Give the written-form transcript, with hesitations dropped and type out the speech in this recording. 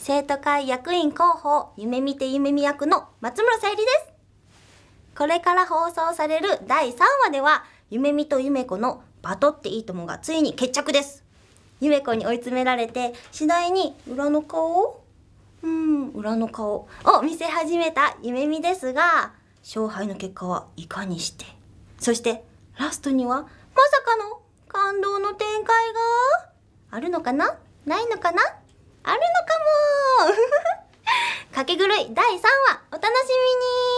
生徒会役員候補、夢見て夢見役の松村さゆりです。これから放送される第3話では、夢見と夢子のバトっていいともがついに決着です。夢子に追い詰められて、次第に裏の顔を見せ始めた夢見ですが、勝敗の結果はいかにして。そしてラストにはまさかの感動の展開があるのかな、ないのかな、あるのかもかけ狂い第3話お楽しみに。